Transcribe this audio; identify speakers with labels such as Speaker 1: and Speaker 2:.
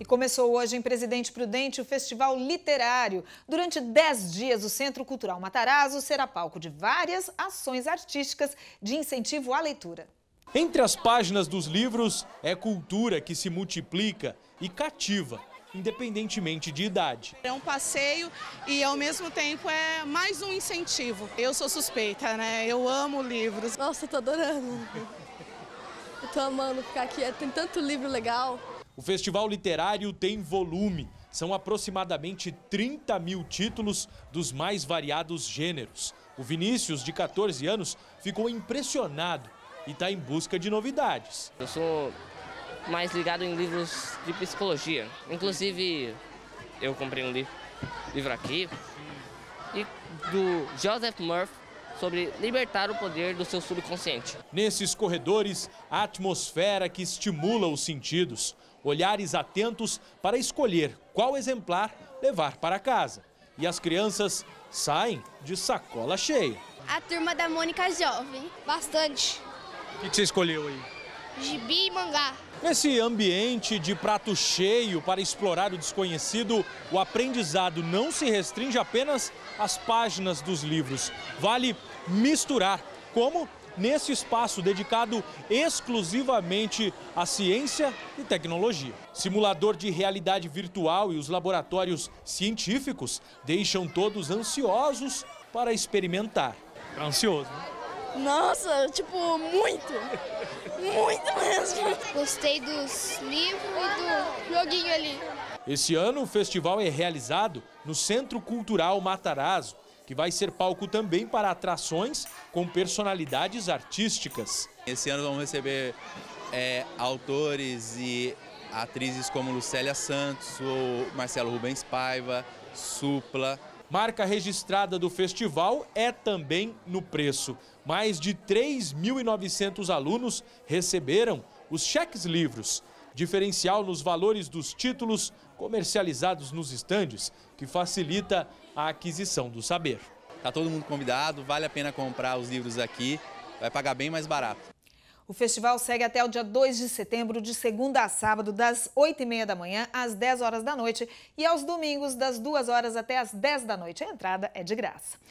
Speaker 1: E começou hoje em Presidente Prudente o Festival Literário. Durante 10 dias, o Centro Cultural Matarazzo será palco de várias ações artísticas de incentivo à leitura.
Speaker 2: Entre as páginas dos livros, é cultura que se multiplica e cativa, independentemente de idade.
Speaker 3: É um passeio e, ao mesmo tempo, é mais um incentivo. Eu sou suspeita, né? Eu amo livros.
Speaker 4: Nossa, eu tô adorando. Eu tô amando ficar aqui, tem tanto livro legal.
Speaker 2: O Festival Literário tem volume. São aproximadamente 30 mil títulos dos mais variados gêneros. O Vinícius, de 14 anos, ficou impressionado e está em busca de novidades.
Speaker 5: Eu sou mais ligado em livros de psicologia. Inclusive, eu comprei um livro aqui e do Joseph Murphy sobre libertar o poder do seu subconsciente.
Speaker 2: Nesses corredores, a atmosfera que estimula os sentidos. Olhares atentos para escolher qual exemplar levar para casa. E as crianças saem de sacola cheia.
Speaker 6: A Turma da Mônica Jovem. Bastante.
Speaker 2: O que você escolheu aí?
Speaker 6: Gibi e mangá.
Speaker 2: Nesse ambiente de prato cheio para explorar o desconhecido, o aprendizado não se restringe apenas às páginas dos livros. Vale misturar, como nesse espaço dedicado exclusivamente à ciência e tecnologia. Simulador de realidade virtual e os laboratórios científicos deixam todos ansiosos para experimentar. Tá ansioso, né?
Speaker 4: Nossa, tipo, muito! Muito mesmo!
Speaker 6: Gostei dos livros e do joguinho ali.
Speaker 2: Esse ano o festival é realizado no Centro Cultural Matarazzo, que vai ser palco também para atrações com personalidades artísticas.
Speaker 7: Esse ano vamos receber autores e atrizes como Lucélia Santos, ou Marcelo Rubens Paiva, Supla.
Speaker 2: Marca registrada do festival é também no preço. Mais de 3.900 alunos receberam os cheques livros. Diferencial nos valores dos títulos comercializados nos estandes, que facilita a aquisição do saber.
Speaker 7: Está todo mundo convidado, vale a pena comprar os livros aqui, vai pagar bem mais barato.
Speaker 1: O festival segue até o dia 2 de setembro, de segunda a sábado, das 8h30 da manhã às 10 horas da noite e aos domingos, das 2 horas até às 10 da noite. A entrada é de graça.